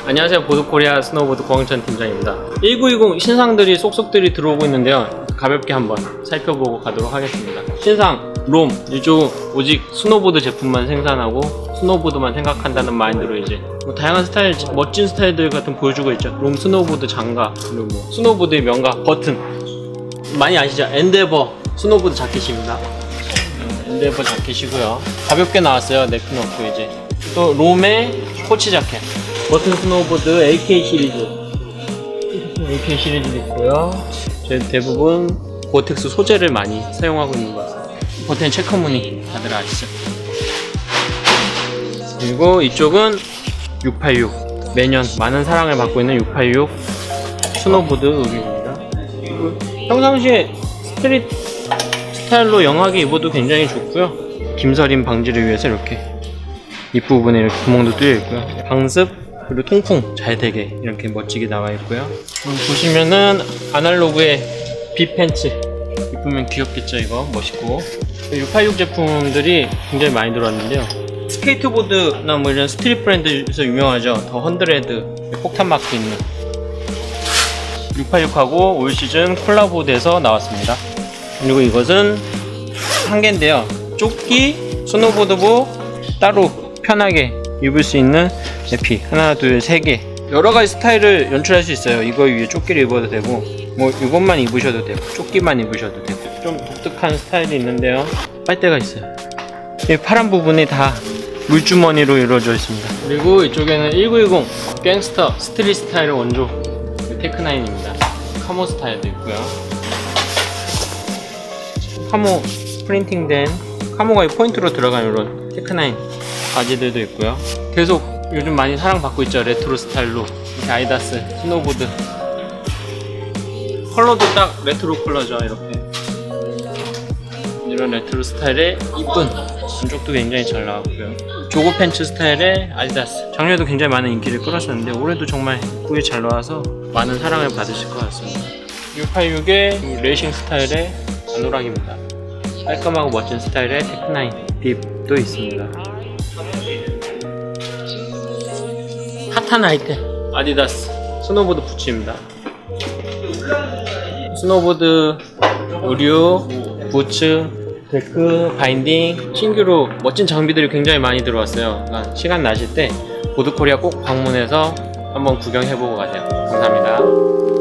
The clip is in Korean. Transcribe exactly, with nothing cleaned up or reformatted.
안녕하세요. 보드코리아 스노우보드 고광천 팀장입니다. 천구백이십 신상들이 쏙쏙들이 들어오고 있는데요, 가볍게 한번 살펴보고 가도록 하겠습니다. 신상 롬, 이쪽 오직 스노보드 제품만 생산하고 스노보드만 생각한다는 마인드로 이제 뭐 다양한 스타일, 멋진 스타일들 같은 보여주고 있죠. 롬 스노보드 장갑, 그리고 뭐 스노보드의 명가 버튼 많이 아시죠? 엔데버 스노보드 자켓입니다. 엔데버 자켓이고요. 가볍게 나왔어요. 넥은 없고. 이제 또 롬의 스포츠 자켓, 버튼 스노보드 에이케이 시리즈, 에이케이 시리즈도 있고요. 대부분 고텍스 소재를 많이 사용하고 있는 것 같습니다. 버튼 체크무늬 다들 아시죠? 그리고 이쪽은 육팔육, 매년 많은 사랑을 받고 있는 육팔육 스노보드 의류입니다. 평상시에 스트릿 스타일로 영하게 입어도 굉장히 좋고요. 김서림 방지를 위해서 이렇게 입부분에 이렇게 구멍도 뚫려 있고요. 방습 그리고 통풍 잘 되게 이렇게 멋지게 나와 있고요. 보시면은 아날로그의 빗팬츠 입으면 귀엽겠죠. 이거 멋있고. 육팔육 제품들이 굉장히 많이 들어왔는데요, 스케이트보드나 뭐 이런 스트릿 브랜드에서 유명하죠. 더 헌드레드 폭탄 마크 있는 육팔육하고 올 시즌 콜라보돼서 나왔습니다. 그리고 이것은 한 개인데요, 조끼, 스노보드부 따로 편하게 입을 수 있는 에피 하나 둘 세 개 여러가지 스타일을 연출할 수 있어요. 이거 위에 조끼를 입어도 되고 뭐 이것만 입으셔도 되고 조끼만 입으셔도 되고 좀 독특한 스타일이 있는데요, 빨대가 있어요. 이 파란 부분이 다 물주머니로 이루어져 있습니다. 그리고 이쪽에는 천구백이십 갱스터 스트릿 스타일 원조 테크나인입니다. 카모 스타일도 있고요. 카모 프린팅된 카모가 포인트로 들어간 이런 테크나인 바지들도 있고요. 계속 요즘 많이 사랑받고 있죠. 레트로 스타일로 이렇게 아디다스 스노보드 컬러도 딱 레트로 컬러죠. 이렇게 이런 레트로 스타일의 이쁜 안쪽도 굉장히 잘 나왔고요. 조거 팬츠 스타일의 아디다스 작년에도 굉장히 많은 인기를 끌었었는데 올해도 정말 이쁘게 잘 나와서 많은 사랑을 받으실 것 같습니다. 육팔육의 레이싱 스타일의 아노락입니다. 깔끔하고 멋진 스타일의 테크나인 빕도 있습니다. 핫한 아이템 아디다스 스노보드 부츠입니다. 스노보드 의류, 부츠, 데크, 바인딩, 신규로 멋진 장비들이 굉장히 많이 들어왔어요. 그러니까 시간 나실 때 보드코리아 꼭 방문해서 한번 구경해보고 가세요. 감사합니다.